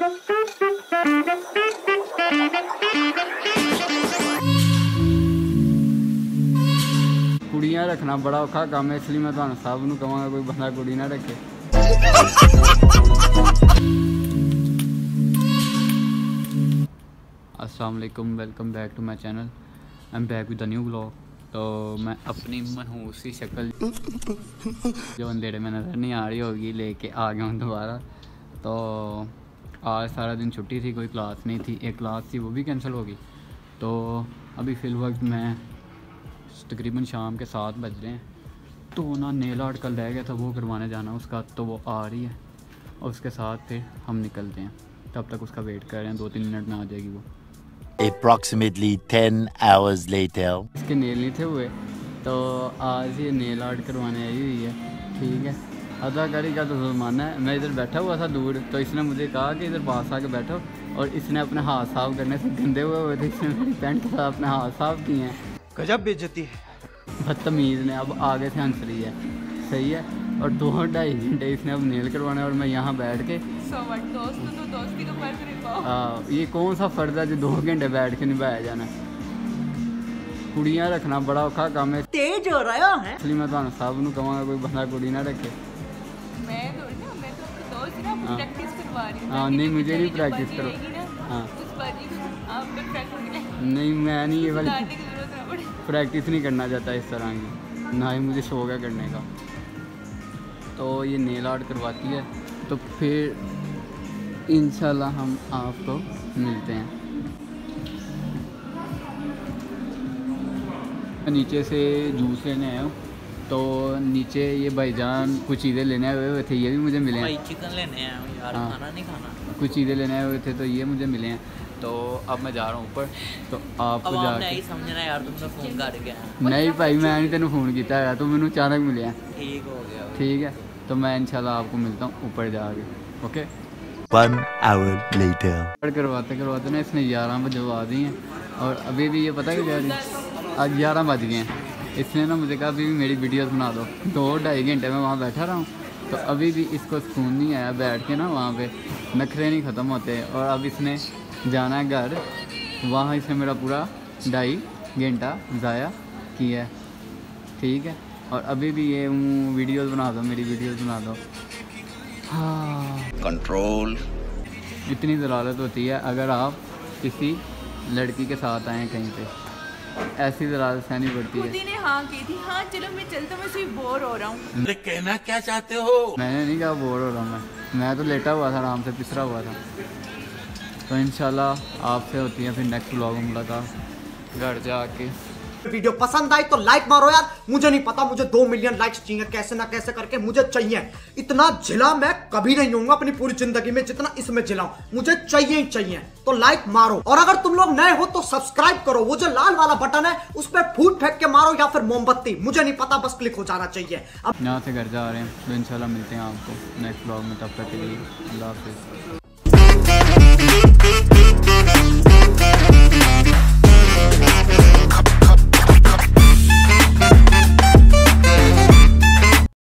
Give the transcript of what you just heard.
कुड़ियां रखना बड़ा औखा काम है, इसलिए मैं तो साहब नूं कहांगा कोई बंदा कुड़ी ना रखे। अस्सलाम वालेकुम, welcome back to my channel. I am back with the new vlog. तो मैं अपनी मनहूस सी शक्ल जो अंधेरे में नज़र नहीं आ रही होगी लेके आ गया हूँ दोबारा। तो आज सारा दिन छुट्टी थी, कोई क्लास नहीं थी, एक क्लास थी वो भी कैंसिल हो गई। तो अभी फ़िल वक्त मैं तकरीबन शाम के 7 बज रहे हैं। तो ना नेल आर्ट कल रह गया था, वो करवाने जाना उसका, तो वो आ रही है और उसके साथ फिर हम निकलते हैं। तब तक उसका वेट कर रहे हैं, 2-3 मिनट में आ जाएगी वो। Approximately 10 hours later. इसके नेल नहीं थे हुए तो आज ये नेल आर्ट करवाने आई हुई है। ठीक है, अदाकारी का तो ज़माना है। मैं इधर बैठा हुआ था दूर, तो इसने मुझे कहा कि इधर पास आके बैठो, और इसने अपने हाथ साफ करने से गंदे हुए थे, इसने मेरी पैंट के साथ अपने हाथ साफ किए हैं। गजब बेइज्जती है, बदतमीज़ ने। अब आगे से हंस रही है, सही है। और 2-2.5 घंटे इसने अब नेल करवाना है और मैं यहाँ बैठ के दोस्ती का फर्ज निभाओ। ये कौन सा फ़र्ज है जो 2 घंटे बैठ के निभाया जाना। कुड़ियाँ रखना बड़ा औखा काम है, तेज हो रहा है, इसलिए मैं तो साहब नूं कहांगा कोई बंदा कुड़ी ना रखे। मैं तो अपने दोस्त ना प्रैक्टिस करवा रही हूं। हाँ नहीं, मुझे नहीं प्रैक्टिस करो। हाँ उस बाजी को आप पर प्रैक्टिस नहीं, मैं नहीं ये वाली करने की जरूरत ना पड़े। प्रैक्टिस नहीं करना चाहता इस तरह की, ना ही मुझे शौक है करने का। तो ये नेल आर्ट करवाती है, तो फिर इंशाल्लाह हम आपको मिलते हैं। नीचे से जूस लेने आया हूँ, तो नीचे ये भाईजान कुछ चीज़ें लेने आए हुए थे, ये भी मुझे मिले हैं। चिकन लेने आया हूँ यार, हाँ, खाना नहीं खाना। कुछ चीज़ें लेने आए हुए थे तो ये मुझे मिले हैं। तो अब मैं जा रहा हूँ ऊपर, तो आपको नहीं समझना यार, तुमने फोन कर गया। नहीं भाई, मैं नहीं तेन फ़ोन किया है, तो मैंने अचानक मिले हैं। ठीक हो गया, ठीक है, तो मैं इंशाल्लाह आपको मिलता हूँ ऊपर जाके। ओके। 1 hour later. करवाते करवाते ना इसने 11 बजवा दी हैं, और अभी भी ये पता है क्या जी, आज 11 बज गए हैं। इसने ना मुझे कहा अभी भी मेरी वीडियोस बना दो। 2-2.5 घंटे में वहाँ बैठा रहा हूँ, तो अभी भी इसको सुकून नहीं आया बैठ के ना, वहाँ पे नखरे नहीं ख़त्म होते। और अब इसने जाना है घर, वहाँ इसने मेरा पूरा 2.5 घंटा ज़ाया किया है। ठीक है, और अभी भी ये वीडियोस बना दो, मेरी वीडियोस बना दो। हाँ, Control. इतनी ज़लालत होती है अगर आप किसी लड़की के साथ आएँ कहीं पे, ऐसी ज़लालत सहनी पड़ती है। खुद ही ने हाँ की थी, हाँ चलो मैं चलता हूँ, मैं सिर्फ बोर हो रहा हूँ। कहना क्या चाहते हो? मैंने नहीं कहा बोर हो रहा हूँ, मैं तो लेटा हुआ था, आराम से पिसरा हुआ था। तो इंशाल्लाह आपसे होती है फिर नेक्स्ट व्लॉग में मुलाकात घर जाके। वीडियो पसंद आई तो लाइक मारो यार। मुझे नहीं पता, मुझे 2 मिलियन लाइक्स चाहिए, कैसे ना कैसे करके मुझे चाहिए। इतना जिला मैं कभी नहीं होऊंगा अपनी पूरी जिंदगी में जितना इसमें जिलाऊं, मुझे चाहिए ही चाहिए। तो लाइक मारो, और अगर तुम लोग नए हो तो सब्सक्राइब करो। वो जो लाल वाला बटन है उस पर फूट फेंक के मारो या फिर मोमबत्ती, मुझे नहीं पता, बस क्लिक हो जाना चाहिए। अब यहाँ से घर जा रहे हैं, तो इंशाल्लाह मिलते हैं आपको नेक्स्ट व्लॉग में। तब तक के लिए अल्लाह हाफिज़।